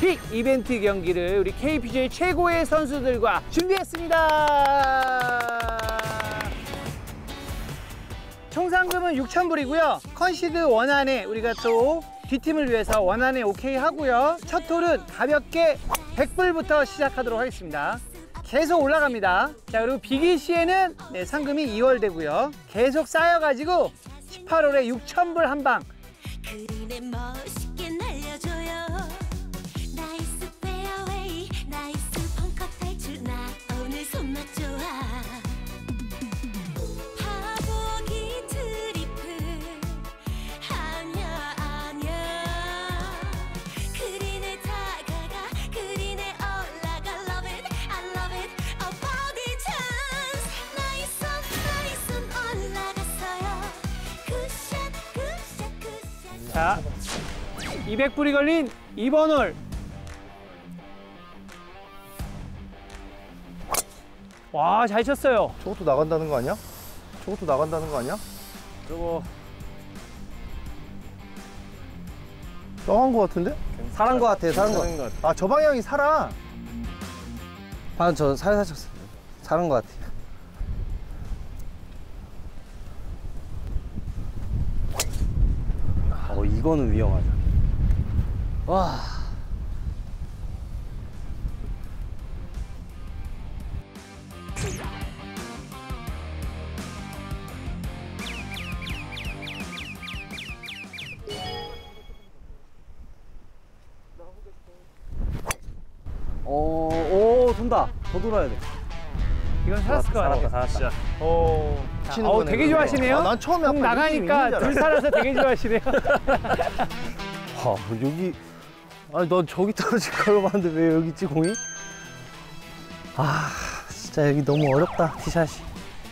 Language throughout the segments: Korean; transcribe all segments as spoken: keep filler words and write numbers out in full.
빅 이벤트 경기를 우리 케이피지에이 최고의 선수들과 준비했습니다. 총 상금은 육천 불이고요. 컨시드 원안에 우리가 또 뒷팀을 위해서 원안에 오케이 하고요. 첫 홀은 가볍게 백 불부터 시작하도록 하겠습니다. 계속 올라갑니다. 자, 그리고 비기 시에는 네, 상금이 이 월 되고요. 계속 쌓여가지고 십팔 홀에 육천 불 한 방. 그린에 멋있게 날려줘요. 나이스 페어웨이, 나이스 벙커 탈출. 나 오늘 손맛 좋아. 파보기 트리플 아냐 아냐. 그린에 다가가 그린에 올라가. Love it, I love it. A body chance. 나이스 나이스 올라갔어요. 굿샷 굿샷 굿샷. 자, 이백 불이 걸린 이 번 홀. 와, 잘 쳤어요. 저것도 나간다는 거 아니야? 저것도 나간다는 거 아니야? 저거 썩은 거 같은데? 살한 거 같아, 살한 거 같아. 아, 저 방향이 살아. 방금 저 살살 쳤어. 살한 거 같아. 어, 이거는 위험하다. 와. 오, 오, 돈다. 더 돌아야 돼. 이건 살았을 것 살았다, 같아요. 살았다. 오, 자, 어, 되게 좋아하시네요. 아, 난 처음에 공 아까 나가니까 둘 살아서 되게 좋아하시네요. 와, 여기. 아니, 넌 저기 떨어질 걸 봤는데 왜 여기 있지, 공이? 아, 진짜 여기 너무 어렵다, 티샷이.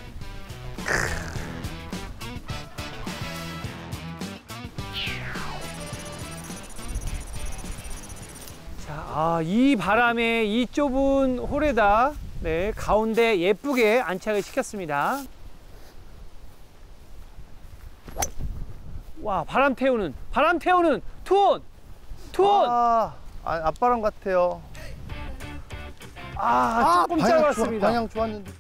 자, 아, 이 바람에 이 좁은 홀에다 네, 가운데 예쁘게 안착을 시켰습니다. 와, 바람 태우는, 바람 태우는 투온! 투온! 아, 아, 앞바람 같아요. 아, 조금 방향 짧았습니다. 좋아, 방향 좋았는데.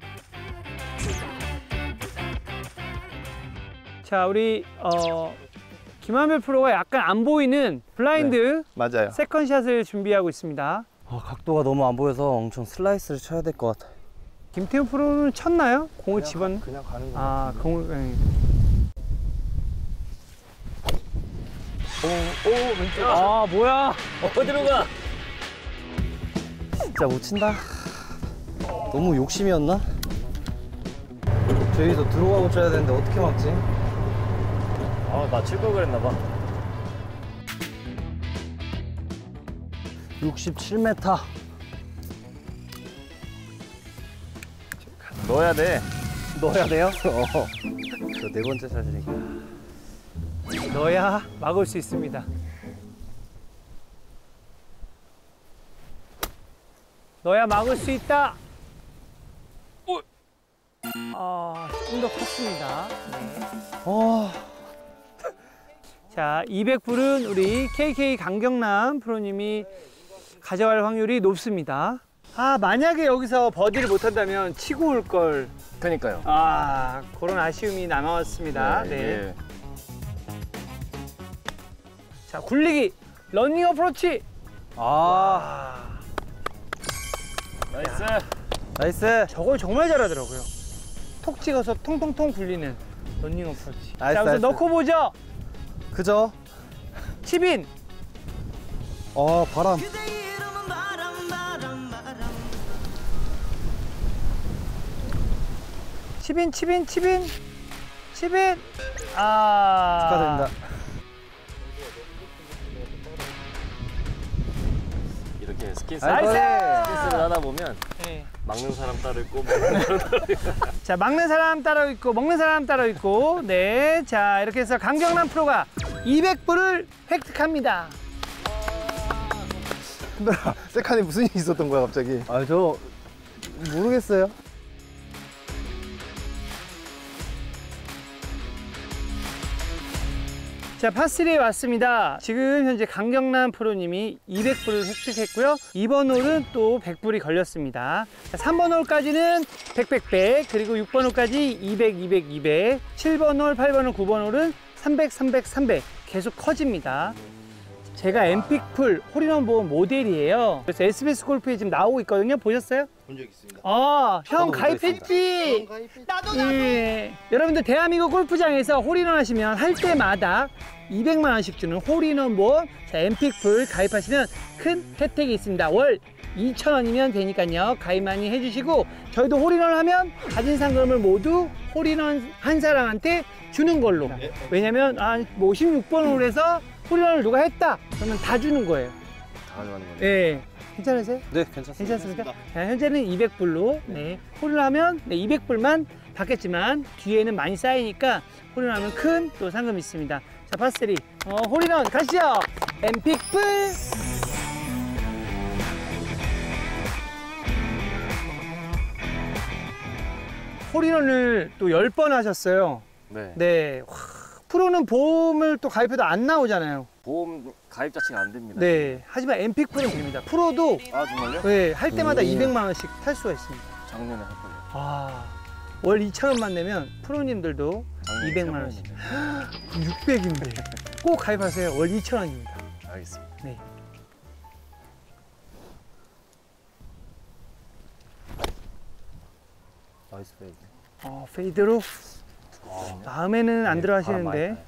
자, 우리 어, 김한별 프로가 약간 안 보이는 블라인드 네, 맞아요. 세컨샷을 준비하고 있습니다. 아, 각도가 너무 안 보여서 엄청 슬라이스를 쳐야 될 것 같아. 김태훈 프로는 쳤나요? 공을 집었... 그냥 가는 거. 아, 공을... 네. 오, 오, 왼쪽. 아, 뭐야? 어디로 가? 진짜 못 친다. 너무 욕심이었나? 저기서 들어가고 쳐야 되는데 어떻게 막지? 아, 나 칠 걸 그랬나 봐. 육십칠 미터. 넣어야 돼. 넣어야 돼요? 어. 저 네 번째 샷이니까. 넣어야 막을 수 있습니다. 넣어야 막을 수 있다. 오! 아, 조금 더 컸습니다. 네. 어. 자, 이백 불은 우리 케이케이 강경남 프로님이 가져갈 확률이 높습니다. 아, 만약에 여기서 버디를 못한다면 치고 올 걸. 그러니까요. 아, 그런 아쉬움이 남아왔습니다. 네. 네. 자, 굴리기, 러닝 어프로치. 아. 나이스. 나이스. 저걸 정말 잘하더라고요. 톡 찍어서 통통통 굴리는 러닝 어프로치. 나이스, 자, 우선 나이스. 넣고 보죠. 그죠? 치빈. 어, 바람. 치빈, 치빈, 치빈, 치빈. 아. 축하드립니다. 이렇게 스킨스, 나이스! 스킨스를 하다 보면 네. 막는 사람 따로 있고 먹는 사람 따로 있고. 자, 막는 사람 따로 있고 먹는 사람 따로 있고, 네, 자 이렇게 해서 강경남 프로가 이백 불을 획득합니다. 흔들아, 세칸에 무슨 일이 있었던 거야, 갑자기? 아, 저 모르겠어요. 자, 파쓰리에 왔습니다. 지금 현재 강경남 프로님이 이백 불을 획득했고요. 이 번 홀은 또 백 불이 걸렸습니다. 자, 삼 번 홀까지는 백, 백, 백, 그리고 육 번 홀까지 이백, 이백, 이백, 칠 번 홀, 팔 번 홀, 구 번 홀은 삼백, 삼백, 삼백 계속 커집니다. 제가 엠픽풀 홀인원 보험 모델이에요. 그래서 에스비에스 골프에 지금 나오고 있거든요. 보셨어요? 본 적 있습니다. 아, 형 저도 가입했지? 나도 예. 여러분들 대한민국 골프장에서 홀인원 하시면 할 때마다 이백만 원씩 주는 홀인원 보험, 자, 엠픽풀 가입하시면 큰 혜택이 있습니다. 월 이천 원이면 되니까요. 가입 많이 해주시고, 저희도 홀인원 하면 가진 상금을 모두 홀인원 한 사람한테 주는 걸로. 왜냐면 아, 뭐 오십육 번 홀에서 홀인원을 누가 했다 그러면 다 주는 거예요. 다 가는 거네. 예. 괜찮으세요? 네, 괜찮습니다. 괜찮습니까? 자, 현재는 이백 불로 네, 홀을 하면 네, 이백 불만 받겠지만 뒤에는 많이 쌓이니까 홀을 하면 큰 또 상금이 있습니다. 자, 파쓰리 어, 홀인원 가시죠. 엠픽풀. 홀인원을 또 열 번 하셨어요. 네. 네. 와, 프로는 보험을 또 가입해도 안 나오잖아요. 보험 가입 자체가 안 됩니다. 네. 하지만 엠픽풀은 됩니다. 프로도 아 정말요? 네, 할 때마다 오. 이백만 원씩 탈 수가 있습니다. 작년에 할 거예요. 아, 월 이천 원만 내면 프로님들도 작년에 이백만 세 원씩. 번이네. 육백인데. 꼭 가입하세요. 월 이천 원입니다. 알겠습니다. 네. 나이스 페이드. 어, 페이드로. 다음에는 안 들어가시는데.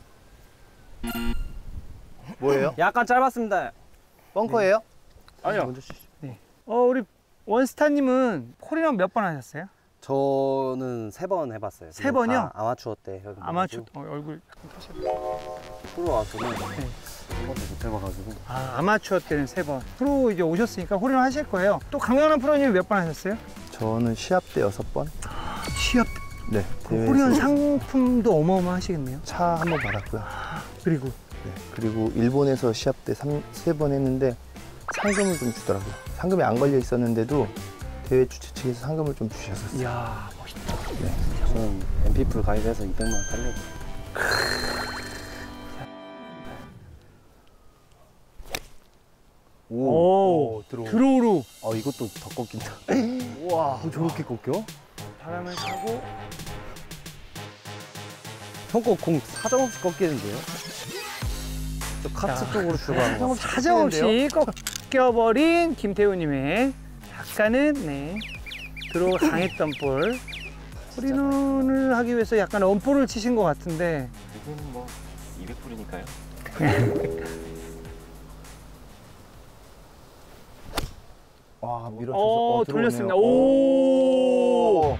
뭐예요? 약간 짧았습니다. 벙커예요? 아니요. 먼저 치시죠. 어, 우리 원스타님은 홀인원 몇 번 하셨어요? 저는 세 번 해봤어요. 세 번이요? 다 아마추어 때 해본 아마추어. 거고. 어, 얼굴. 프로 와서는 네. 한 번도 못 해봐가지고 아, 아마추어 때는 세 번. 프로 이제 오셨으니까 홀인원 하실 거예요. 또 강경남 프로님 몇 번 하셨어요? 저는 시합 때 여섯 번. 시합. 네. 그 홀인원 상품도 어마어마하시겠네요. 차 한 번 받았고요. 그리고 네. 그리고 일본에서 시합 때 세 번 했는데 상금을 좀 주더라고요. 상금이 안 걸려 있었는데도 대회 주최 측에서 상금을 좀 주셨었어요. 이야, 멋있다. 저는 엠피풀 가입해서 이백만 원 달려고. 오, 들어오. 드로우로 어, 이것도 더 꺾인다. 우와, 저렇게 꺾여? 바람을 타고 형거공 사정없이 꺾이는데요? 저 카트 자, 쪽으로 들어가는 거. 사정없이 꺾여버린 김태우님의 약간은 네 드로우 강했던 볼. 홀인원을 하기 위해서 약간 엄볼을 치신 것 같은데. 이거는 뭐 이백 불이니까요. 와, 밀어줘서. 어, 어, 들어오네요. 돌렸습니다. 오.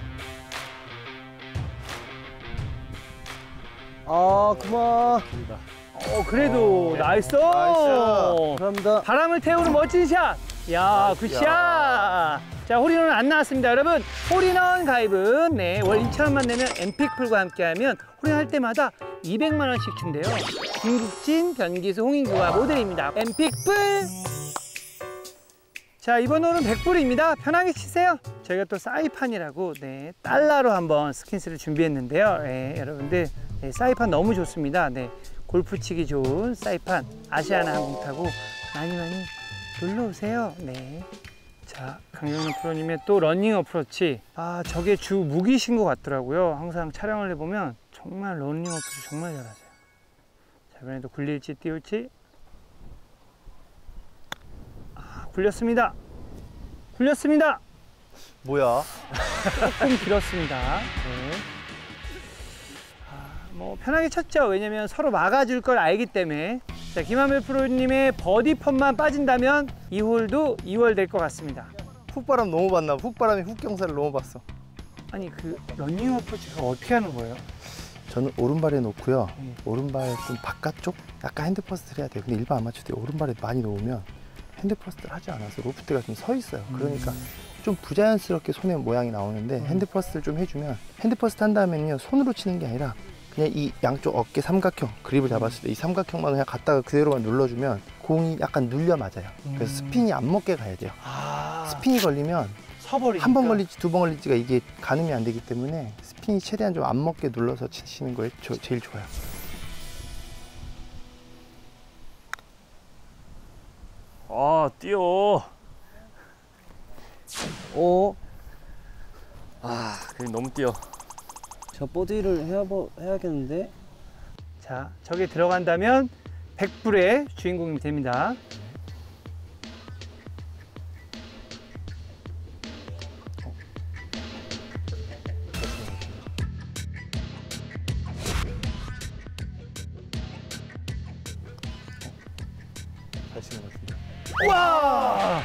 아, 그만. 어, 그래도 나이스. 나이스. 감사합니다. 바람을 태우는 멋진 샷. 야, 굿샷. 자, 홀인원 안 나왔습니다, 여러분. 홀인원 가입은 네, 월 이천 원만 내면 엠픽풀과 함께하면 홀인원 할 때마다 이백만 원씩 준대요. 김국진, 변기수, 홍인규와 모델입니다. 엠픽풀. 자, 이번 홀은 백 불입니다. 편하게 치세요. 저희가 또 사이판이라고 네, 달러로 한번 스킨스를 준비했는데요. 네, 여러분들 네, 사이판 너무 좋습니다. 네, 골프 치기 좋은 사이판 아시아나 항공 타고 많이 많이 놀러 오세요. 네. 자, 강경남 프로님의 또 러닝 어프로치. 아, 저게 주 무기신 것 같더라고요. 항상 촬영을 해보면 정말 러닝 어프로치 정말 잘하세요. 자, 이번에도 굴릴지 띄울지. 아, 굴렸습니다. 굴렸습니다. 뭐야? 조금 길었습니다. 네. 아, 뭐 편하게 쳤죠. 왜냐면 서로 막아줄 걸 알기 때문에. 자, 김한별 프로님의 버디 펀만 빠진다면 이 홀도 이 월 될 것 같습니다. 훅바람 너무 봤나? 훅바람이 훅경사를 너무 봤어. 아니, 그 러닝 어프로치가 어떻게 하는 거예요? 저는 오른발에 놓고요. 음. 오른발 좀 바깥쪽? 약간 핸드퍼스트를 해야 돼요. 근데 일반 아마추어들이 오른발에 많이 놓으면 핸드퍼스트를 하지 않아서 로프트가 좀 서 있어요. 그러니까 좀 부자연스럽게 손의 모양이 나오는데 핸드퍼스트를 좀 해주면, 핸드퍼스트 한 다음에는요, 손으로 치는 게 아니라 그냥 이 양쪽 어깨 삼각형 그립을 잡았을 때 이 삼각형만 그냥 갖다가 그대로만 눌러주면 공이 약간 눌려 맞아요. 그래서 스핀이 안 먹게 가야 돼요. 아, 스핀이 걸리면 서버리니까. 한 번 걸릴지 두 번 걸릴지가 이게 가늠이 안 되기 때문에 스핀이 최대한 좀 안 먹게 눌러서 치시는 거에 저, 제일 좋아요. 아, 뛰어. 오, 아, 그림 너무 뛰어. 저 보디를 해야, 해야겠는데? 자, 저게 들어간다면 백 불의 주인공이 됩니다. 잘 치는 것 같습니다. 와!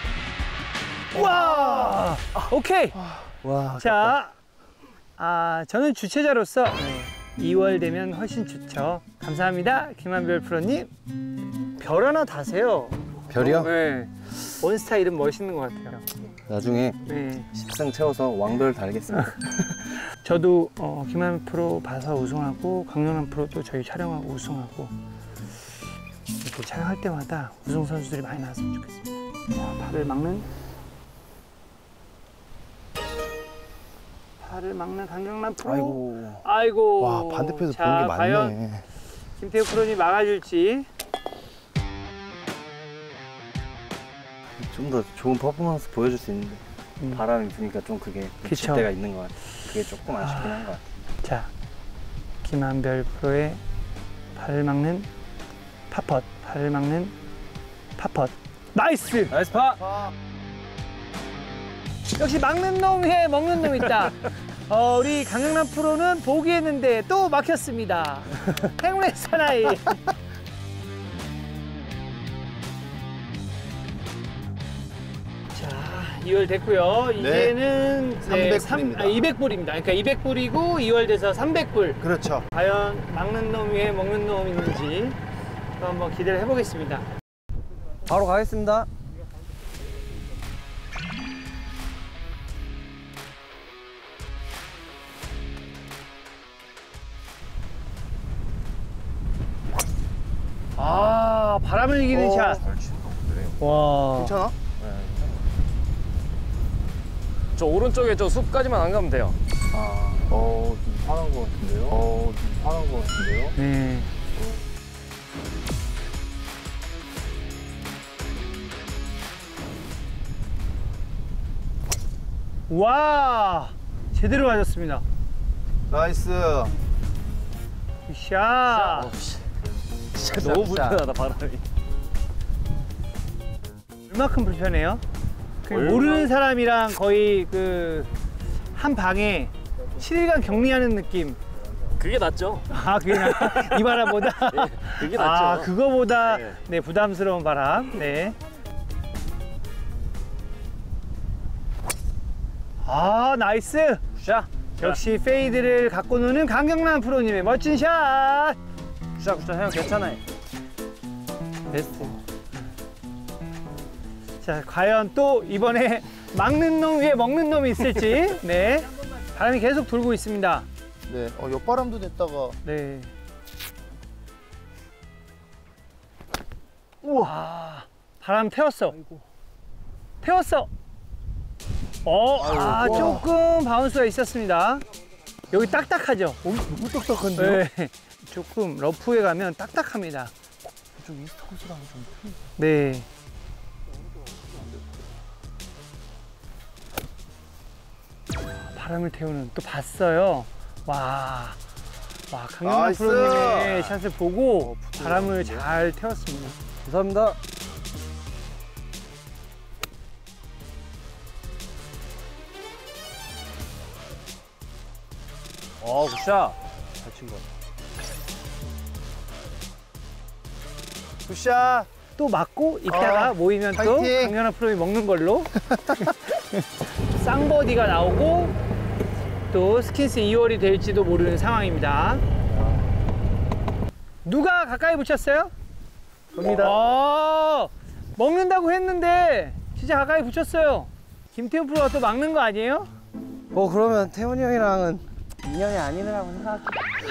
와! 오케이. 와, 자, 아, 저는 주최자로서 이월 되면 훨씬 좋죠. 감사합니다, 김한별 프로님. 별 하나 다세요. 별이요? 네. 원스타 이름 멋있는 것 같아요. 나중에 네. 십 승 채워서 왕별 달겠습니다. 저도 어, 김한별 프로 봐서 우승하고 강영남 프로 또 저희 촬영하고 우승하고 이렇게 촬영할 때마다 우승 선수들이 많이 나왔으면 좋겠습니다. 자, 팔을 막는 팔을 막는 강경남 프로. 아이고. 아이고. 와, 반대편에서 자, 보는 게 과연 많네. 김태우 프로님 막아줄지. 좀 더 좋은 퍼포먼스 보여줄 수 있는데 음. 바람이 부니까 좀 그게 그쵸. 그칠 때가 있는 것 같아요. 그게 조금 아쉽긴 한 것 같아요. 자, 김한별 프로의 팔을 막는 팝펫, 팔을 막는 팝펫. 나이스! 나이스 파! 역시 막는 놈 해 먹는 놈 있다. 어, 우리 강영남 프로는 포기했는데 또 막혔습니다. 행운의 사나이. 자, 이월 됐고요. 이제는 네, 삼백 불입니다. 아, 이백 불입니다. 그러니까 이백 불이고 이월 돼서 삼백 불. 그렇죠. 과연 막는 놈 위에 먹는 놈 있는지 또 한번 기대를 해보겠습니다. 바로 가겠습니다. 아, 바람을 이기는 어. 샷. 와. 괜찮아? 저 오른쪽에 저 숲까지만 안 가면 돼요. 아, 어, 좀 화난 것 같은데요? 어, 좀 화난 것 같은데요? 네. 와, 제대로 맞았습니다. 나이스. 샷. 진짜 너무 불편하다, 바람이. 얼마큼 불편해요? 그 얼마? 모르는 사람이랑 거의 그 한 방에 칠 일간 격리하는 느낌. 그게 낫죠. 아, 그게 나, 이 바람보다? 예, 그게 아, 낫죠. 그거보다 네. 네, 부담스러운 바람. 네. 아, 나이스. 샷! 역시 페이드를 갖고 노는 강경남 프로님의 멋진 샷. 굿샷 굿샷 형 괜찮아요. 베스트. 자, 과연 또 이번에 막는 놈 위에 먹는 놈이 있을지. 네. 바람이 계속 돌고 있습니다. 네, 어, 옆바람도 냈다가. 네. 우와. 바람 태웠어. 태웠어. 어, 아, 아이고. 조금 바운스가 있었습니다. 여기 딱딱하죠? 어, 너무 딱딱한데요? 네. 조금 러프에 가면 딱딱합니다. 좀 이스트 코스랑 좀 틀리. 네. 바람을 태우는 또 봤어요. 와, 와 강영남 나이스. 프로님의 샷을 보고 바람을 잘 태웠습니다. 감사합니다. 어 굿샷. 잘 친 거. 굿샷. 또 맞고 이따가 어, 모이면 또 파이팅. 강영남 프로님이 먹는 걸로 쌍버디가 나오고 또 스킨스 이월이 될지도 모르는 상황입니다. 누가 가까이 붙였어요? 갑니다. 어, 먹는다고 했는데 진짜 가까이 붙였어요. 김태훈 프로가 또 막는 거 아니에요? 뭐 그러면 태훈이 형이랑은 인연이 아니라고 생각.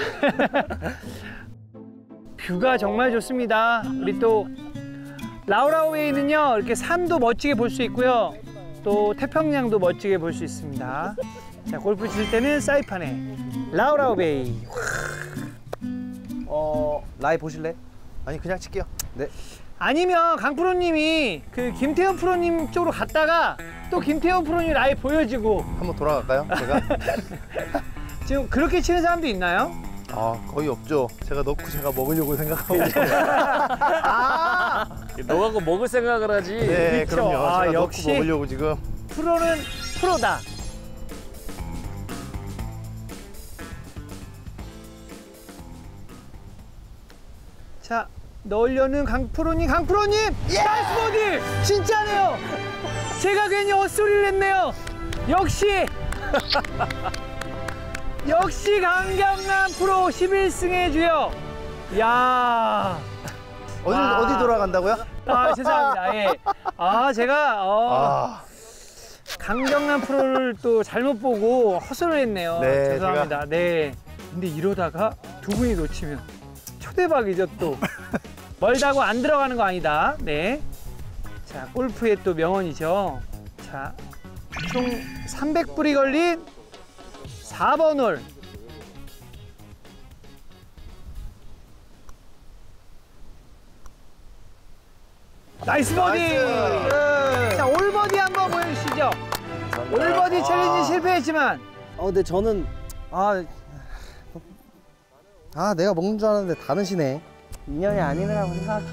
뷰가 정말 좋습니다. 우리 또 라우라우웨이는요 이렇게 산도 멋지게 볼 수 있고요, 또 태평양도 멋지게 볼 수 있습니다. 자, 골프 칠 때는 사이판에 라우라우베이. 어 라이 보실래? 아니, 그냥 칠게요. 네. 아니면 강프로님이 그 김태현 프로님 쪽으로 갔다가 또 김태현 프로님 라이 보여주고 한번 돌아갈까요? 제가? 지금 그렇게 치는 사람도 있나요? 아 거의 없죠. 제가 넣고 제가 먹으려고 생각하고. 아 너가 먹을 생각을 하지. 네, 그쵸. 그럼요. 아, 제가 역시. 넣고 먹으려고 지금. 프로는 프로다. 자 넣으려는 강프로님 강프로님 나이스 버디 진짜네요. 제가 괜히 헛소리를 했네요. 역시 역시 강경남 프로 십일 승의 주역. 야 어디 와. 어디 돌아간다고요? 아 죄송합니다. 예. 아 제가 어, 아, 강경남 프로를 또 잘못 보고 헛소리를 했네요. 네, 죄송합니다. 네. 근데 이러다가 두 분이 놓치면 초대박이죠 또. 멀다고 안 들어가는 거 아니다. 네. 자 골프의 또 명언이죠. 자 총 삼백 불이 걸린 사 번 홀. 나이스 버디! 나이스! 자, 올버디 한번 보여주시죠. 올버디 챌린지 실패했지만. 어 근데 저는 아, 아 내가 먹는 줄 알았는데 다 드시네. 인연이 아니라고 생각해.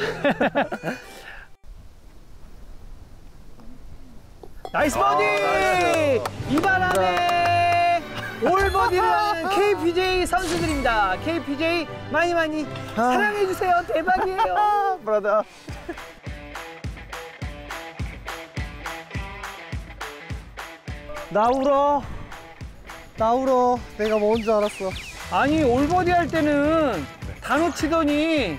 나이스 버디! 나이스. 이 바람에 올버디를 하는 케이피제이 선수들입니다. 케이피제이 많이 많이 사랑해주세요. 대박이에요. 브라더. 나 울어. 나 울어. 내가 먹은 줄 알았어. 아니, 올버디 할 때는 다 놓치더니.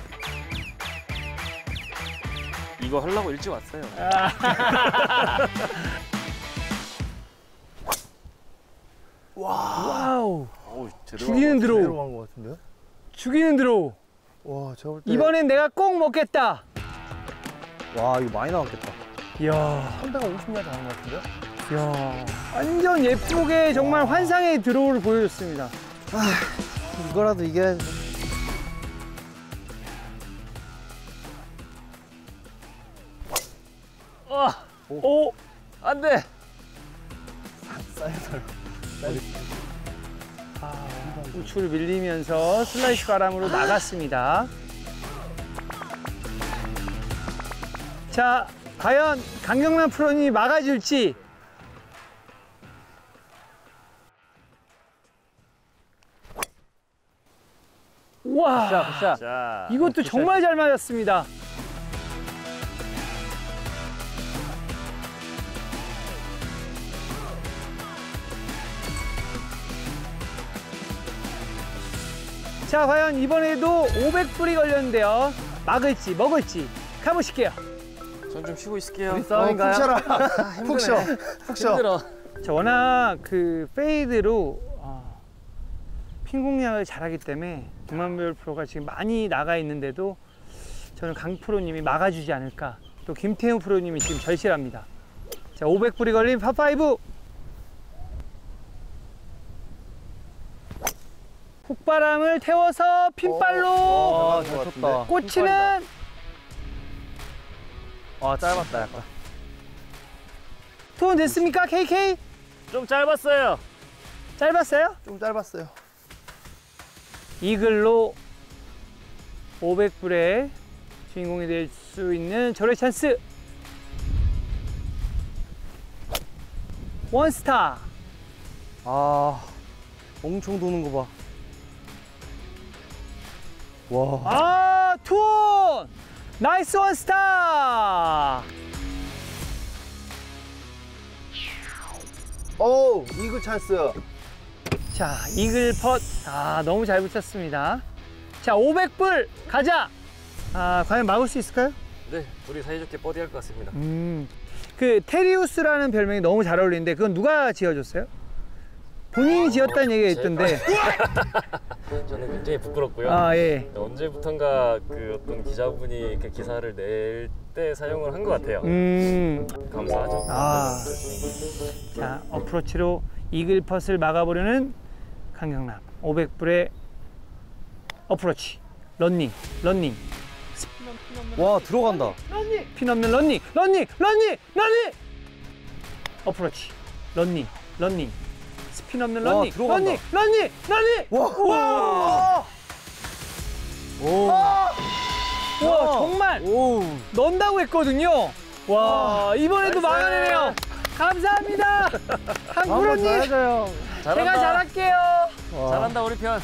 이거 하려고 일찍 왔어요. 와우. 오, 제대로 죽이는 제대로 드로우. 간것 같은데요? 죽이는 드로우. 와, 제가 볼 때 이번엔 내가 꼭 먹겠다. 와 이거 많이 나왔겠다. 이야. 삼백오십 야드 나온 것 같은데요? 이야. 완전 예쁘게 정말 환상의 드로우를 보여줬습니다. 이거라도 이겨야지. 아, 오. 안 돼. 아, 우측을 밀리면서 슬라이스 바람으로 나갔습니다. 자, 과연 강경남 프로니 막아줄지. 와, 자, 자, 이것도 정말 잘 맞았습니다. 자, 과연 이번에도 오백 불이 걸렸는데요. 막을지 먹을지 가보실게요. 전 좀 쉬고 있을게요. 어, 푹 쉬어라. 푹 쉬어. 푹 쉬어. 힘들어. 자, 워낙 그 페이드로 어, 핀 공략을 잘하기 때문에 김만별 프로가 지금 많이 나가 있는데도 저는 강 프로님이 막아주지 않을까. 또 김태훈 프로님이 지금 절실합니다. 자, 오백 불이 걸린 파파이브. 훅바람을 태워서 핀발로 와, 잘 쳤다. 꽂히는 와 짧았다 약간. 투혼 됐습니까? 케이케이? 좀 짧았어요. 짧았어요? 좀 짧았어요. 이글로 오백 불의 주인공이 될 수 있는 절의 찬스. 원스타. 아 엄청 도는 거 봐. 와. 아, 투온! 나이스 원스타! 오, 이글 찬스. 자, 이글 펫. 아, 너무 잘 붙였습니다. 자, 오백 불 가자! 아, 과연 막을 수 있을까요? 네, 둘이 사이좋게 버디할 것 같습니다. 음, 그 테리우스라는 별명이 너무 잘 어울리는데 그건 누가 지어줬어요? 본인이 지었다는 얘기가 있던데. 저는 굉장히 부끄럽고요. 아, 예. 언제부턴가 그 어떤 기자분이 그 기사를 낼 때 사용을 한 것 같아요. 음, 감사하죠. 아. 자, 어프로치로 이글 펫을 막아보려는 강경남. 오백 불의 어프로치. 런닝, 런닝. 와 들어간다. 런닝. 핀 없는 런닝. 런닝. 런닝. 런닝. 어프로치. 런닝. 런닝. 스핀 없는 와, 런닝. 들어간다. 런닝. 런닝. 런닝. 와. 와. 오. 와, 정말 오. 넣는다고 했거든요. 와, 이번에도 막아내네요. 감사합니다. 한프로님. 잘해줘요. 제가 잘한다. 잘할게요. 잘한다 우리 편.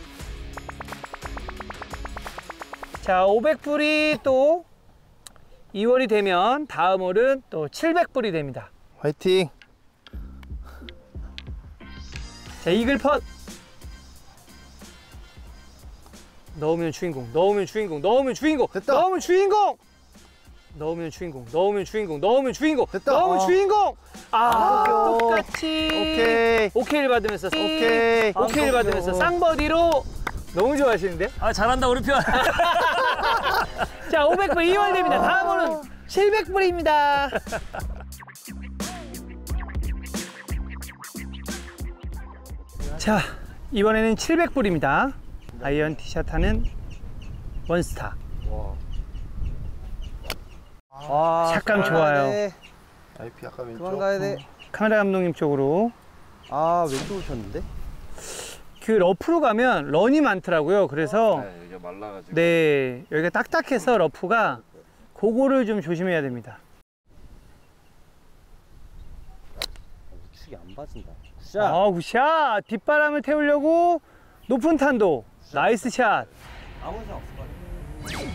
자, 오백 불이 또 이월이 되면 다음 홀은 또 칠백 불이 됩니다. 화이팅. 자, 이글 펫. 넣으면 주인공, 넣으면 주인공, 넣으면 주인공, 됐다. 넣으면 주인공. 넣으면 주인공, 넣으면 주인공, 넣으면 주인공, 됐다. 넣으면 어. 주인공. 아, 아, 똑같이. 오케이. 오케이를 받으면서 오케이. 오케이를 받으면서 쌍버디로 너무 좋아하시는데? 아 잘한다 우리 편. 자, 오백 불 이월 됩니다. 다음으로는 칠백 불입니다. 자, 이번에는 칠백 불입니다. 아이언 티샷 하는 원스타. 와. 샷감 그만 좋아요. 가야 돼. 아이피 아까 왼쪽. 그만 가야 돼. 카메라 감독님 쪽으로. 아 왼쪽으로 쳤는데? 그 러프로 가면 런이 많더라고요. 그래서 네, 여기가 말라가지고. 네, 여기가 딱딱해서 러프가 그거를 좀 조심해야 됩니다. 우측이 안 빠진다. 굿샷. 아, 굿샷! 뒷바람을 태우려고 높은 탄도. 나이스 샷. 아무 샷 없을 것 같아.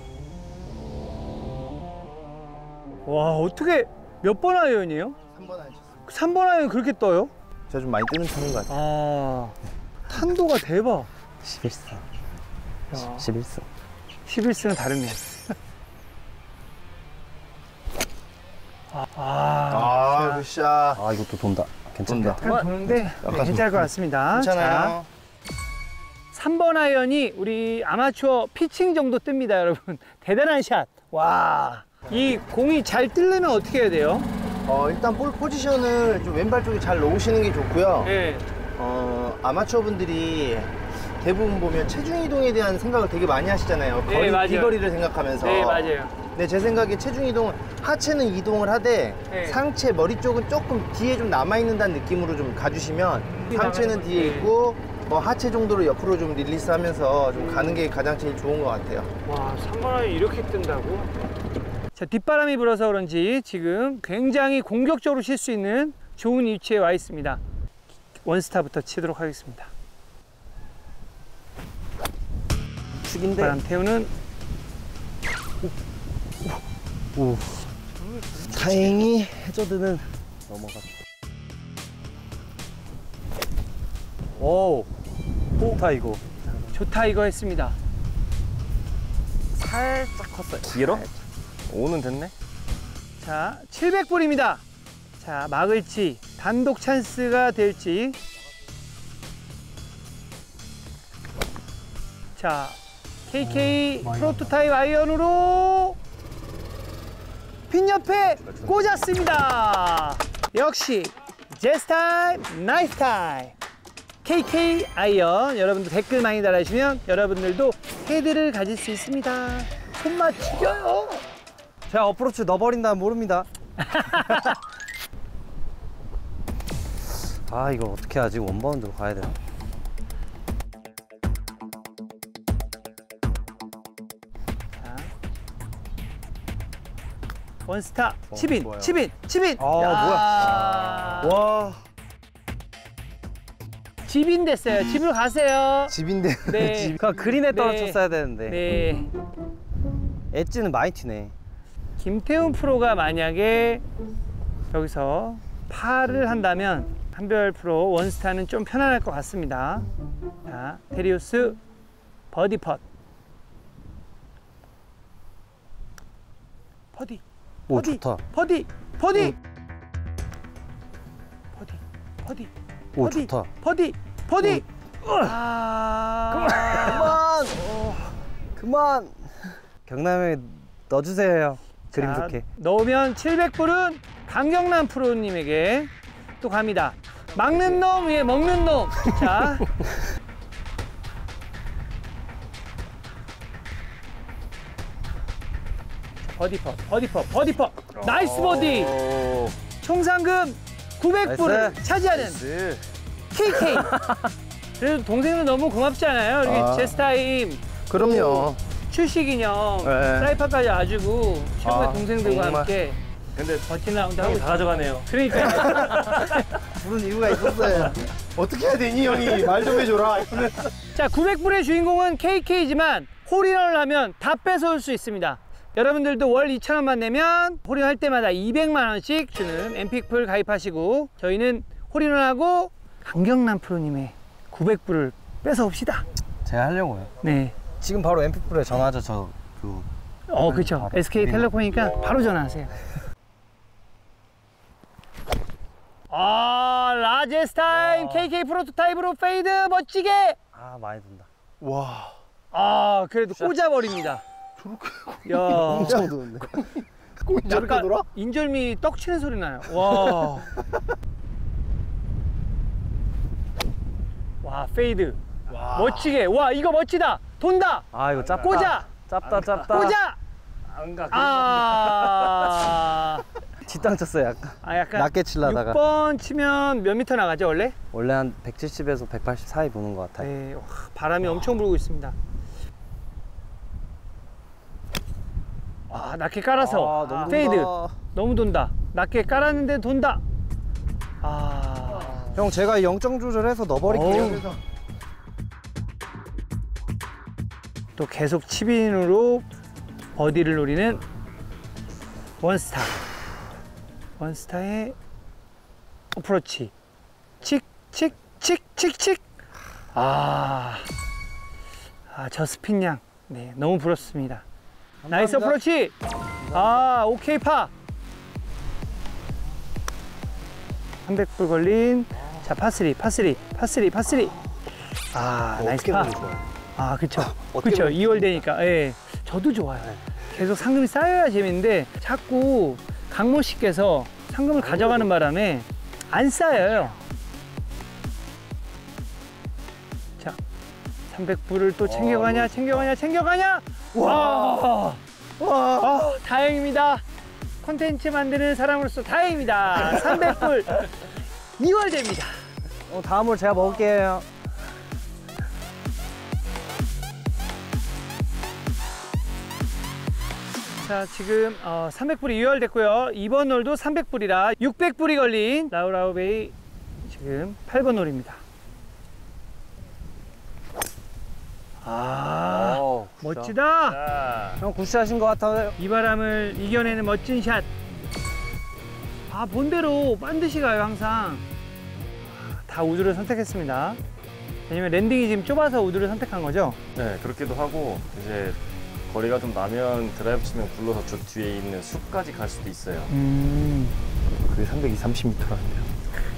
와, 어떻게 몇 번 아이언이에요? 삼 번 하셨어요. 삼 번 아이언 그렇게 떠요? 제가 좀 많이 뜨는 편인 것 같아요. 아, 탄도가 대박. 십일 승. 야, 십일 승. 십일 승은 다르네. 아, 아, 아, 굿샷. 아 이것도 돈다. 괜찮다. 돈다. 약간 도는데 네, 약간 괜찮을 것 같습니다. 자, 괜찮아요. 삼 번 아이언이 우리 아마추어 피칭 정도 뜹니다, 여러분. 대단한 샷. 와, 이 공이 잘 뜨려면 어떻게 해야 돼요? 어, 일단 볼 포지션을 좀 왼발 쪽에 잘 놓으시는 게 좋고요. 네. 어, 아마추어 분들이 대부분 보면 체중 이동에 대한 생각을 되게 많이 하시잖아요. 네, 거리, 맞아요. 비거리를 생각하면서. 네, 맞아요. 근데 제 생각에 체중 이동은 하체는 이동을 하되 네. 상체 머리 쪽은 조금 뒤에 좀 남아 있는다는 느낌으로 좀 가주시면 뒤에 상체는 나가는 뒤에 거지. 있고 뭐 하체 정도로 옆으로 좀 릴리스하면서 좀 가는 게 가장 제일 좋은 것 같아요. 와, 삼 번 아이언 이렇게 뜬다고? 자, 뒷바람이 불어서 그런지 지금 굉장히 공격적으로 칠 수 있는 좋은 위치에 와 있습니다. 원스타부터 치도록 하겠습니다. 축인데. 바람 태우는 오. 다행히 해저드는 넘어갔다. 오. 좋다 이거. 좋다 이거 했습니다. 살짝 컸어요. 길어? 오는 됐네. 자, 칠백 불입니다. 자, 막을지 단독 찬스가 될지. 자, 케이케이 프로토타입 아이언으로 핀 옆에 꽂았습니다. 역시 제스 타임, 나이스 타임. 케이케이 아이언, 여러분들 댓글 많이 달아주시면 여러분들도 헤드를 가질 수 있습니다. 손맛 죽여요. 제가 어프로치 넣어버린다면 모릅니다. 아 이거 어떻게 하지? 원바운드로 가야 되나? 자, 원스타, 어, 칩인, 좋아요. 칩인, 칩인. 아, 뭐야. 뭐야? 와. 집인 됐어요. 집으로 가세요. 집인데. 네. 그 그린에 네. 떨어졌어야 되는데. 네. 엣지는 많이 튀네. 김태훈 프로가 만약에 여기서 파를 한다면 한별 프로 원스타는 좀 편안할 것 같습니다. 자, 테리우스 버디 펫. 버디. 오 버디. 좋다. 버디. 버디. 버디. 버디. 오 버디. 좋다. 버디. 버디. 아. 그만. 어, 그만. 경남에 넣어주세요. 그림 자, 좋게. 넣으면 칠백 불은 강경남 프로님에게 또 갑니다. 막는 놈 위에 먹는 놈. 자. 버디 퍼, 버디 퍼, 버디 퍼. 나이스 버디. 오. 총 상금 구백 불을 나이스. 차지하는 나이스. 케이케이. 그래도 동생은 너무 고맙지 않아요? 이렇게 아. 제스타임 그럼요. 출시 기념 네. 사이파까지 와주고 최고의 아, 동생들과 정말. 함께 근데 버티 라운드 하고 형이 다 가져가네요. 그러니까 부른 이유가 있었어요. 어떻게 해야 되니 형이 말 좀 해줘라. 자 구백 불의 주인공은 케이케이지만 홀인원을 하면 다 뺏어올 수 있습니다. 여러분들도 월 이천 원만 내면 홀인할 때마다 이백만 원씩 주는 엠픽풀 가입하시고 저희는 홀인원하고 강경남 프로님의 구백 불을 뺏어옵시다. 제가 하려고요. 네. 지금 바로 엠피풀에 전화하죠. 저 그. 어 그렇죠. 에스케이텔레콤이니까 바로 전화하세요. 아 라제스타임 케이케이 프로토타입으로 페이드 멋지게. 아 많이 든다. 와. 아 그래도 꽂아버립니다. 저렇게. 야. 엄청 드는데. 꼭 저렇게 약간 돌아? 인절미 떡 치는 소리 나요. 와. 와 페이드. 와. 멋지게. 와 이거 멋지다. 돈다. 아 이거 짭다. 꽂아. 짭다 짭다. 꽂아. 안 가. 아. 뒷땅 쳤어요 약간. 아 약간 낮게 치려다가. 육 번 치면 몇 미터 나가죠 원래? 원래 한 백칠십에서 백팔십 사이 부는 것 같아요. 네, 와, 바람이 엄청 불고 있습니다. 아, 낮게 깔아서 아, 너무 페이드 돈다. 너무 돈다. 낮게 깔았는데 돈다. 아, 형 제가 영점 조절해서 넣어버릴게요. 어우. 또 계속 칩인으로 버디를 노리는 원스타. 원스타의 어프로치. 칙, 칙, 칙, 칙, 칙. 아, 아, 저 스핀양. 네, 너무 부럽습니다. 나이스 어프로치. 아, 오케이 파. 삼백 불 걸린. 자, 파쓰리, 파쓰리, 파쓰리, 파쓰리. 아, 나이스 파. 아, 그쵸. 그쵸. 이월 되니까. 예. 저도 좋아요. 계속 상금이 쌓여야 재밌는데 자꾸 강모 씨께서 상금을 가져가는 바람에 안 쌓여요. 자, 삼백 불을 또 챙겨가냐, 챙겨가냐, 챙겨가냐. 와, 와, 아, 다행입니다. 콘텐츠 만드는 사람으로서 다행입니다. 삼백 불 이월 됩니다. 어, 다음 홀 제가 먹을게요. 자, 지금 어, 삼백 불이 이월됐고요. 이번 홀도 삼백 불이라 육백 불이 걸린 라우라우베이 지금 팔 번 홀입니다. 아, 오, 멋지다. 자, 형 굿샷인 것 같아요. 이 바람을 이겨내는 멋진 샷. 아, 본대로 반드시 가요, 항상. 아, 다 우드를 선택했습니다. 왜냐면 랜딩이 지금 좁아서 우드를 선택한 거죠? 네 그렇기도 하고 이제 거리가 좀 나면 드라이브 치면 굴러서 저 뒤에 있는 숲까지 갈 수도 있어요. 음. 그게 삼백이십, 삼십 미터라는데요.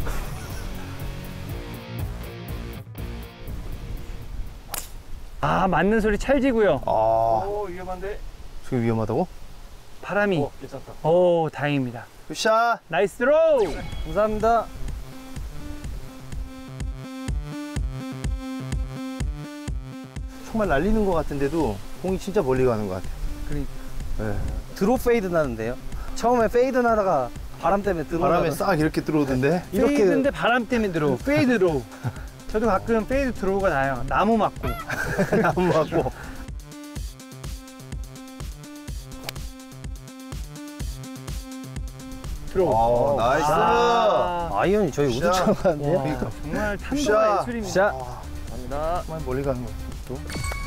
아, 맞는 소리 찰지고요. 아, 오 위험한데? 저게 위험하다고? 바람이. 어 괜찮다. 오, 다행입니다. 굿샷! 나이스 드로우! 감사합니다. 정말 날리는 것 같은데도 공이 진짜 멀리 가는 것 같아요. 그러니까. 네. 드롭 페이드 나는데요. 처음에 페이드 나다가 바람 때문에 들어오다가 바람에 싹 이렇게 들어오던데. 이렇게- 페이드인데 바람 때문에 들어오. 페이드 드로우. 저도 가끔 페이드 드로우가 나요. 나무 맞고. 나무 맞고. 드로우. 아, 나이스. 아, 아이언이 저희 굿샷. 우드처럼 가는데요. 와, 그러니까. 정말 굿샷. 탄도가 예술입니다. 자, 감사합니다. 정말 멀리 가는 것 같아, 또.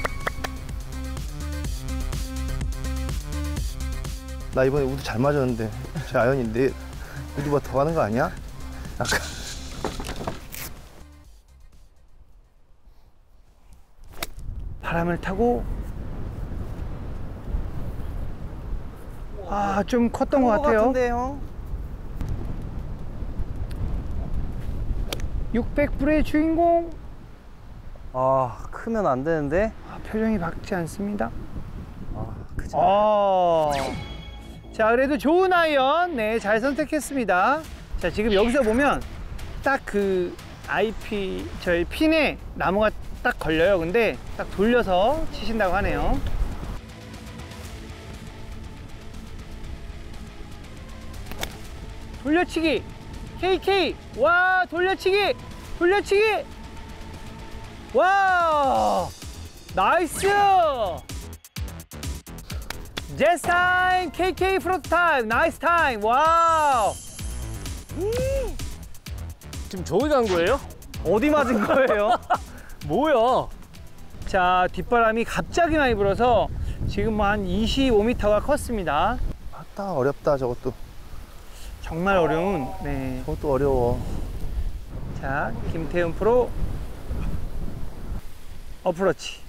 나 이번에 우드 잘 맞았는데 제 아연인데 우드보다 더 가는 거 아니야? 약간. 바람을 타고 아, 좀 컸던 것 같아요. 같은데 형. 육백 불의 주인공. 아 크면 안 되는데. 아, 표정이 밝지 않습니다. 아 그죠. 아. 자, 그래도 좋은 아이언, 네, 잘 선택했습니다. 자, 지금 여기서 보면 딱 그 아이피, 저희 핀에 나무가 딱 걸려요. 근데 딱 돌려서 치신다고 하네요. 돌려치기. 케이케이. 와, 돌려치기. 돌려치기. 와, 나이스. 제스 타임. 케이케이 프로토 타임. 나이스 타임. 와우. 지금 저기 간 거예요? 어디 맞은 거예요? 뭐야? 자, 뒷바람이 갑자기 많이 불어서 지금 뭐 한 이십오 미터가 컸습니다. 아따 어렵다 저것도. 정말 어려운. 네. 저것도 어려워. 자, 김태훈 프로 어프로치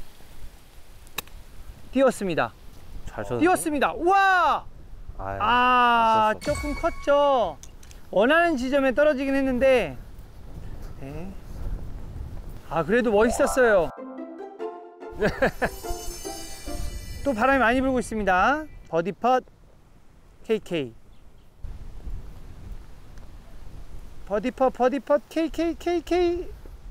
띄웠습니다. 잘 쳤는데? 띄웠습니다. 우와! 아유, 아, 아쉬웠어. 조금 컸죠. 원하는 지점에 떨어지긴 했는데, 네. 아, 그래도 멋있었어요. 또 바람이 많이 불고 있습니다. 버디 펫 케이케이. 버디 펫, 버디 펫 케이케이, 케이케이.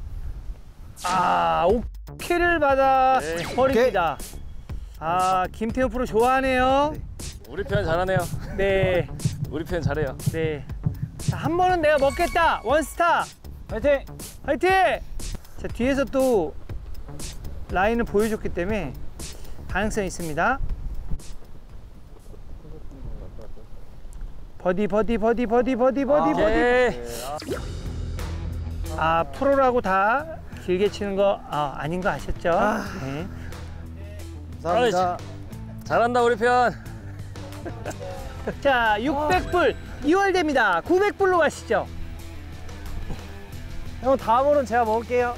아, 오케이를 받아 네. 버립니다. 아, 김태훈 프로 좋아하네요. 우리 편 잘하네요. 네. 우리 편 잘해요. 네. 자, 한 번은 내가 먹겠다. 원스타. 화이팅! 화이팅! 자, 뒤에서 또 라인을 보여줬기 때문에 가능성이 있습니다. 버디, 버디, 버디, 버디, 버디, 버디, 버디. 오케이. 아, 프로라고 다 길게 치는 거 아, 아닌 거 아셨죠? 네. 감사합니다. 잘한다 우리 편. 자, 육백 불 이월 됩니다. 구백 불로 가시죠. 형 다음으로는 제가 먹을게요.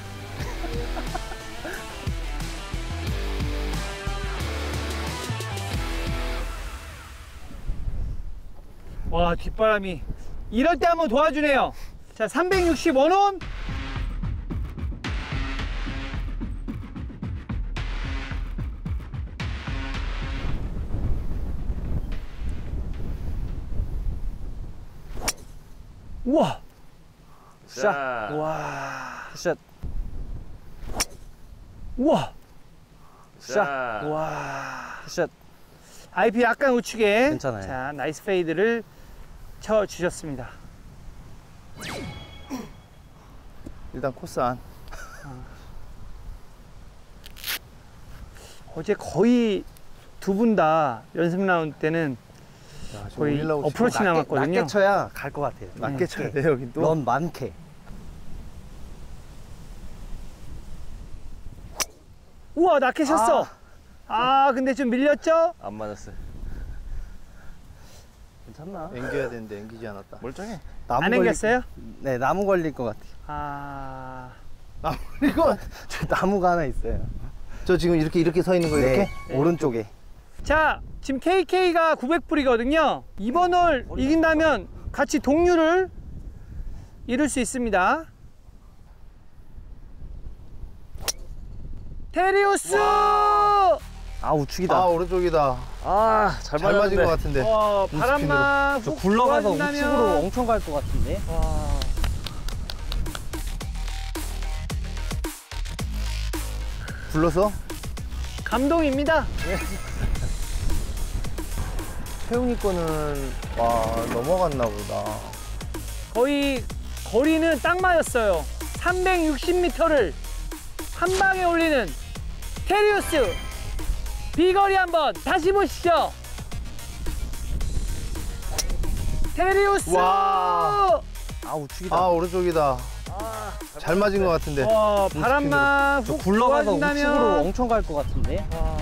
와, 뒷바람이 이럴 때 한번 도와주네요. 자, 삼백육십 원온. 우와. 자, 와. 굿샷. 우와. 자, 와. 굿샷. 아이피 약간 우측에. 괜찮아요. 자, 나이스 페이드를 쳐 주셨습니다. 일단 코스 안. 어제 거의 두 분 다 연습 라운드 때는 야, 지금 거의 올리려고 어프로치 지금 남았거든요. 낮게 쳐야 갈 것 같아요. 낮게 쳐야 돼 여긴 또. 넌 많게. 우와, 낮게 쳤어. 아, 근데 좀 밀렸죠? 안 맞았어요. 괜찮나? 앵겨야 되는데 앵기지 않았다. 멀쩡해. 나무 안 걸릴- 앵겼어요? 네, 나무 걸릴 것 같아요. 아, 아 이거 저 나무가 하나 있어요. 저 지금 이렇게 이렇게 서 있는 거 이렇게? 네, 오른쪽에. 자, 지금 케이케이가 구백 불이거든요. 이번 홀 이긴다면 같이 동률을 이룰 수 있습니다. 테리우스! 아, 우측이다. 아 오른쪽이다. 아, 잘, 잘 맞은 맞았는데. 것 같은데. 어, 바람만 저 훅 굴러가서 도와준다면- 우측으로 엄청 갈 것 같은데. 와. 불러서 감동입니다. 태웅이 거는 와 넘어갔나 보다. 거의 거리는 딱 맞았어요. 삼백육십 미터를 한 방에 올리는 테리우스. 비거리 한번 다시 보시죠. 테리우스! 와. 아, 우측이다. 아 오른쪽이다. 잘 맞은 것 같은데. 어, 바람만 저 훅 굴러가서 우측으로 도와준다면 엄청 갈 것 같은데. 와,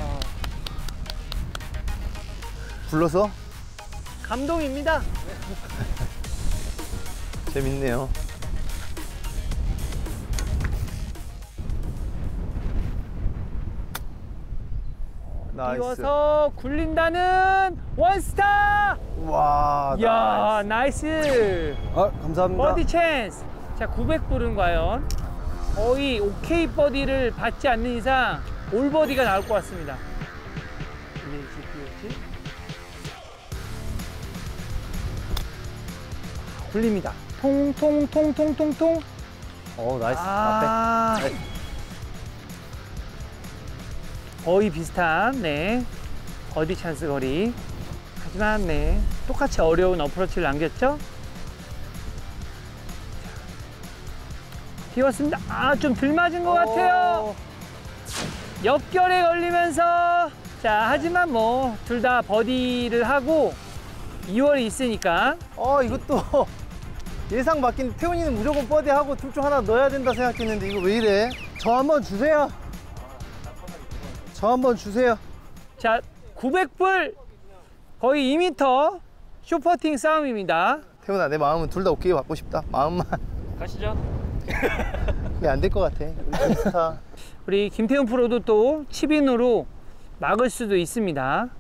불러서 감동입니다. 재밌네요. 나이스. 띄워서 굴린다는 원스타. 와. 이야, 나이스. 아, 감사합니다. 버디 찬스. 자, 구백 불은 과연 거의 오케이 버디를 받지 않는 이상 올 버디가 나올 것 같습니다. 굴립니다. 통통통통통통. 어, 나이스. 아, 앞에. 거의 비슷한 네 버디 찬스 거리. 하지만 네 똑같이 어려운 어프로치를 남겼죠. 띄웠습니다. 아, 좀 덜 맞은 것 같아요. 옆결에 걸리면서. 자, 하지만 뭐 둘 다 버디를 하고 이월이 있으니까. 어, 이것도 예상 바뀐 태훈이는 무조건 버디하고 둘 중 하나 넣어야 된다 생각했는데 이거 왜 이래? 저 한번 주세요. 저 한번 주세요. 자, 구백 불 거의 이 미터 쇼퍼팅 싸움입니다. 태훈아, 내 마음은 둘 다 오케이 받고 싶다. 마음만. 가시죠. 그게 안 될 것 같아. 우리 스타. 우리 김태훈 프로도 또 칩인으로 막을 수도 있습니다.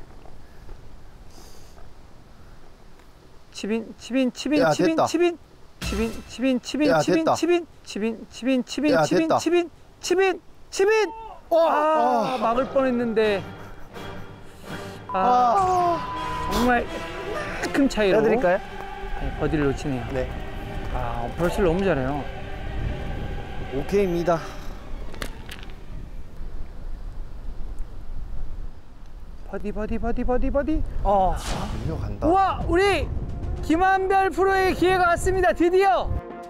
칩인, 칩인, 칩인, 야, 칩인, 됐다. 칩인, 칩인, 칩인, 칩인, 야, 칩인, 됐다. 칩인, 칩인, 칩인, 칩인, 야, 칩인, 됐다. 칩인, 칩인, 칩인. 아, 막을 뻔했는데. 아, 정말 큰 차이로. 해드릴까요? 네, 버디를 놓치네요. 네. 아, 어프로치를 너무 잘해요. 오케이입니다. 버디, 버디, 버디, 버디, 버디. 어. 밀려간다. 우와, 우리 김한별 프로의 기회가 왔습니다. 드디어.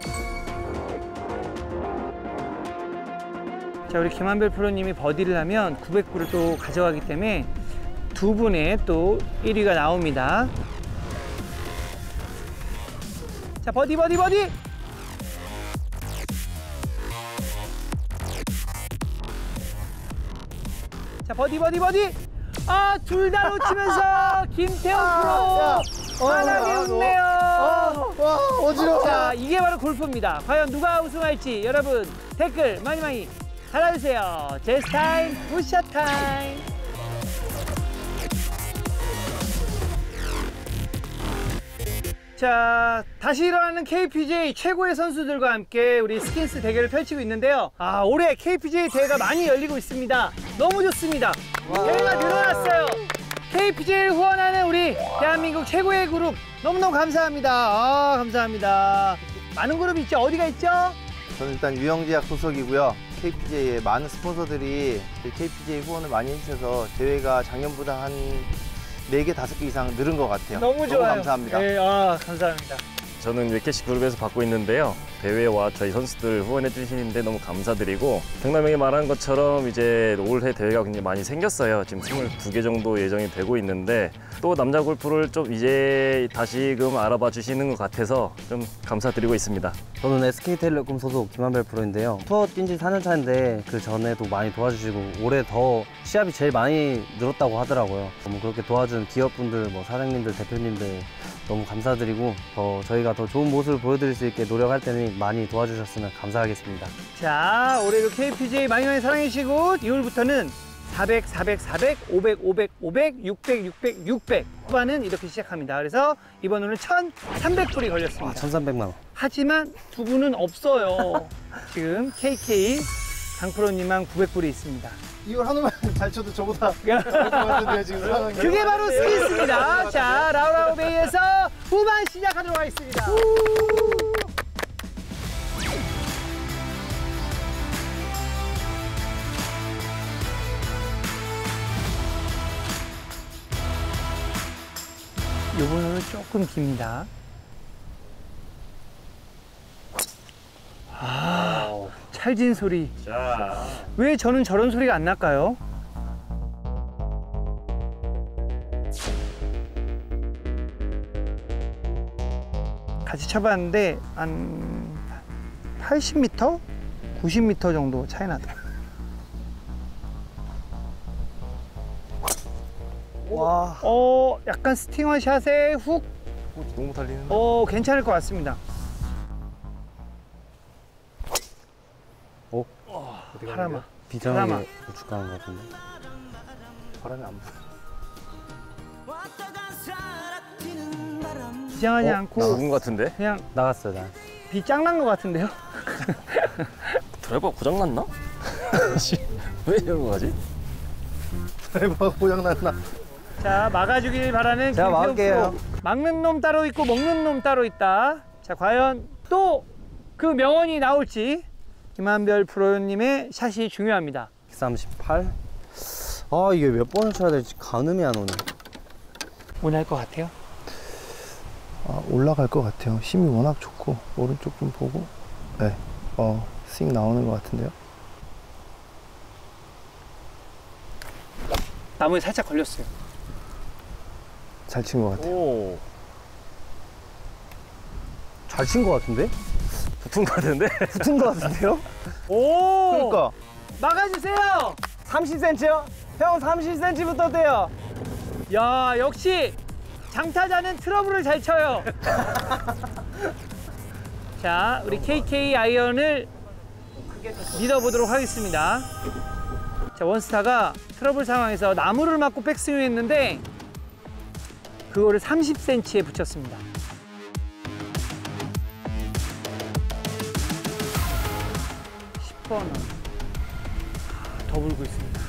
자, 우리 김한별 프로님이 버디를 하면 구백 불을 또 가져가기 때문에 두 분의 또 일 위가 나옵니다. 자, 버디, 버디, 버디. 자, 버디, 버디, 버디. 아, 둘 다 놓치면서 김태훈 프로 환하게 웃네요. 와, 어지러워. 자, 이게 바로 골프입니다. 과연 누가 우승할지 여러분 댓글 많이 많이 달아주세요. 제스 타임, 굿샷 타임. 자, 다시 일어나는 케이피지에이 최고의 선수들과 함께 우리 스킨스 대결을 펼치고 있는데요. 아, 올해 케이피지에이 대회가 많이 열리고 있습니다. 너무 좋습니다. 대회가 늘어났어요. 케이피지에이를 후원하는 우리 대한민국 최고의 그룹 너무너무 감사합니다. 아, 감사합니다. 많은 그룹이 있죠? 어디가 있죠? 저는 일단 유영제약 소속이고요. 케이피지에이의 많은 스폰서들이 케이피지에이 후원을 많이 해주셔서 대회가 작년보다 한 네 개, 다섯 개 이상 늘은 것 같아요. 너무 좋아요. 감사합니다. 네, 아, 감사합니다. 저는 웨캐시 그룹에서 받고 있는데요. 대회와 저희 선수들 후원해 주시는데 너무 감사드리고 경남 형이 말한 것처럼 이제 올해 대회가 굉장히 많이 생겼어요. 지금 스물두 개 정도 예정이 되고 있는데 또 남자 골프를 좀 이제 다시금 알아봐 주시는 것 같아서 좀 감사드리고 있습니다. 저는 에스케이텔레콤 소속 김한별 프로인데요. 투어 뛴 지 사 년 차인데 그 전에도 많이 도와주시고 올해 더 시합이 제일 많이 늘었다고 하더라고요. 너무 그렇게 도와준 기업분들, 뭐 사장님들, 대표님들 너무 감사드리고 더 저희가 더 좋은 모습을 보여드릴 수 있게 노력할 테니 많이 도와주셨으면 감사하겠습니다. 자, 올해도 케이피지에이 많이 많이 사랑해주시고 이월부터는 사백, 사백, 사백, 오백, 오백, 오백, 육백, 육백, 육백 후반은 이렇게 시작합니다. 그래서 이번 호는 천삼백 불이 걸렸습니다. 와, 천삼백만 원. 하지만 두 분은 없어요. 지금 케이케이 강프로님만 구백 불이 있습니다. 이걸 하나만 잘 쳐도 저보다 잘하는데요, 지금 상황이. 그게 바로 스킨스입니다. 자, 라우라우 베이에서 후반 시작하도록 하겠습니다. 요번호는 조금 깁니다. 아, 찰진 소리. 자, 왜 저는 저런 소리가 안 날까요? 같이 쳐봤는데 한 팔십 미터? 구십 미터 정도 차이 나더라고요. 와. 어, 약간 스팅어 샷에 훅. 너무 달리는. 어, 괜찮을 것 같습니다. 오. 파라마. 비장하게 우측 가는 것 같은데. 바람이 안 불어. 비장하지 어? 않고 죽은 것 같은데? 그냥 나갔어요, 나. 비 짱난 것 같은데요? 드라이버가 고장났나? 왜 이런 거 하지? 드라이버가 고장났나? 자, 막아주길 바라는 제가 김태훈 막을게요. 프로. 막는 놈 따로 있고 먹는 놈 따로 있다. 자, 과연 또 그 명언이 나올지 김한별 프로님의 샷이 중요합니다. 백삼십팔. 아, 이게 몇 번을 쳐야 될지 가늠이 안 오네. 원할 것 같아요? 아, 올라갈 것 같아요. 힘이 워낙 좋고 오른쪽 좀 보고 네, 어, 스윙 나오는 것 같은데요. 나무에 살짝 걸렸어요. 잘 친 것 같아요. 오, 잘 친 것 같은데? 붙은 거 같은데? 붙은 것 같은데요? 오! 그러니까 막아주세요! 삼십 센티미터요? 형 삼십 센티미터부터 어때요? 야, 역시 장타자는 트러블을 잘 쳐요. 자, 우리 케이케이 아이언을 믿어보도록 하겠습니다. 자, 원스타가 트러블 상황에서 나무를 맞고 백스윙 했는데 그거를 삼십 센티미터에 붙였습니다. 십 번은 더 불고 있습니다.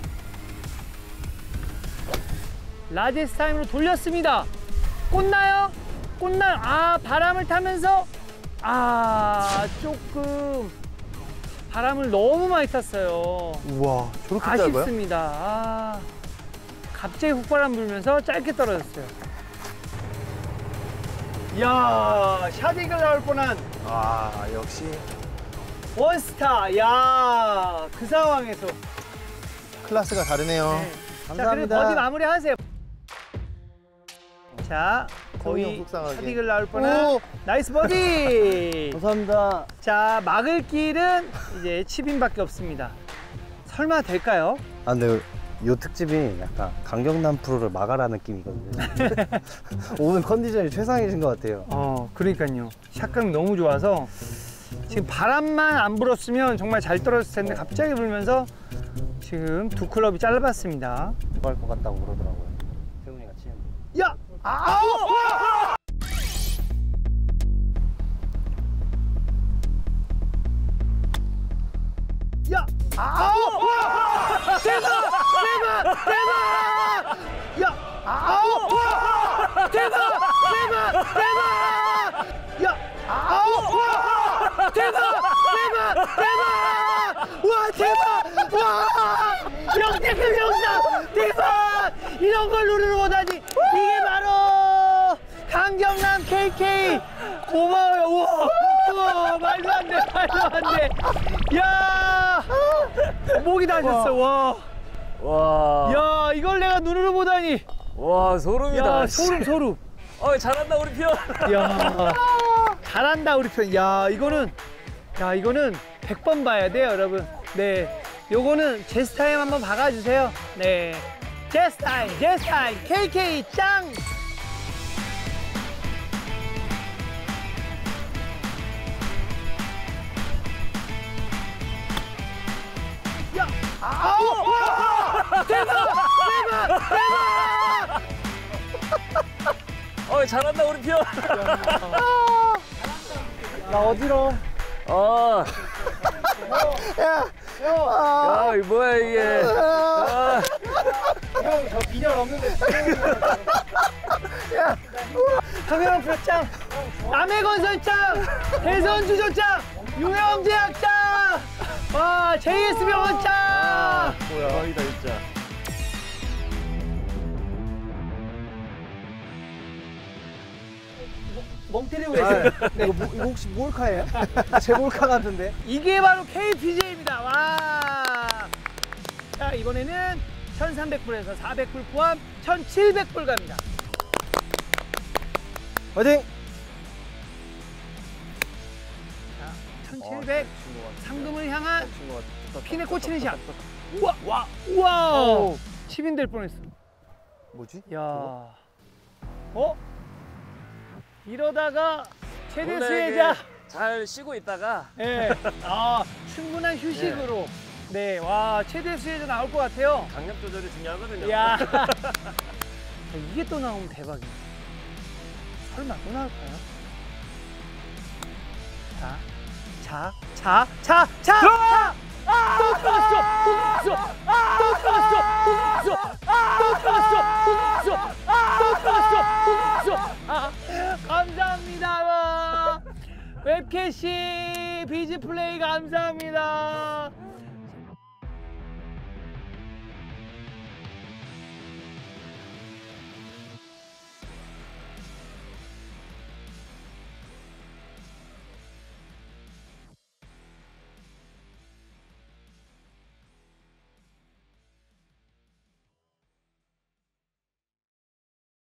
라지스 타임으로 돌렸습니다. 꽂나요? 꽂나요? 아, 바람을 타면서 아, 조금 바람을 너무 많이 탔어요. 우와, 저렇게 짧아요? 아쉽습니다. 아, 갑자기 훅바람 불면서 짧게 떨어졌어요. 이야, 샷이가 나올 뻔한 아, 역시 원스타. 야, 그 상황에서. 클래스가 다르네요. 네. 자, 그리고 감사합니다. 버디 마무리하세요. 자, 거의 거의 속상하게. 샷이글 나올 뻔한 오! 나이스 버디. 감사합니다. 자, 막을 길은 이제 칩인밖에 없습니다. 설마 될까요? 아 근데 요 특집이 약간 강경남 프로를 막아라 느낌이거든요. 오늘 컨디션이 최상이신 것 같아요. 어, 그러니까요. 샷감이 너무 좋아서 지금 바람만 안 불었으면 정말 잘 떨어졌을 텐데 갑자기 불면서 지금 두 클럽이 짧았습니다. 뭐 할 것 같다고 그러더라고요. 태훈이가 치는데. 야! 아우! 야! 아우! 대박! 대박! 대박! 야! 아우! 대박! 대박! 대박! 야! 아우! 대박! 대박! 대박! 와, 대박! 와! 역대급 영상! 대박! 이런 걸 누르러 오다니! 이게 바로 강경남 케이케이! 고마워요! 우와! 우와! 말도 안 돼! 말도 안 돼! 야! 목이 다셨어! 와! 와, 야, 이걸 내가 눈으로 보다니! 와 소름이다. 야, 소름, 소름! 어, 잘한다 우리 편. 야, 잘한다 우리 편. 야, 이거는 야, 이거는 백 번 봐야 돼요, 여러분. 네, 요거는 제스타임 한번 박아주세요. 네, 제스타임, 제스타임, 케이케이 짱. 야, 아우, 와, 대박, 대박, 대박. 어, 잘한다 우리 편. 나 어디로? 어, 야, 야, 이 뭐야 이게? 아, 형, 저 비결 없는데. 카메라 프로 짱, 남해건설 짱, 대선주조 짱, 유영제약 짱, 와, 제이에스병원 짱. 대박이다 진짜. 멍 때리고 계세요. 네. 이거, 뭐, 이거 혹시 몰카예요? 제 몰카 같은데? 이게 바로 케이피제이입니다. 와. 자, 이번에는 천삼백 불에서 사백 불 포함 천칠백 불 갑니다. 화이팅! 자, 천칠백 상금을 향한 핀에 꽂히는 샷. 우와, 와, 우와. 칩인 될 뻔했어. 뭐지? 야. 어? 이러다가 최대 원래 수혜자. 이게 잘 쉬고 있다가 네. 아, 충분한 휴식으로. 네, 와, 최대 수혜자 나올 것 같아요. 강력 조절이 중요하거든요. 야. 이게 또 나오면 대박이야. 설마 또 나올까요? 자, 자, 자, 자, 자! 자! 아! 또 들어갔어! 또 들어갔어! 또 들어갔어! 또 들어갔어! 또 들어갔어! 또 들어갔어! 또 들어갔어! 또 들어갔어! 아, 감사합니다. 웹캐시 비즈플레이 감사합니다.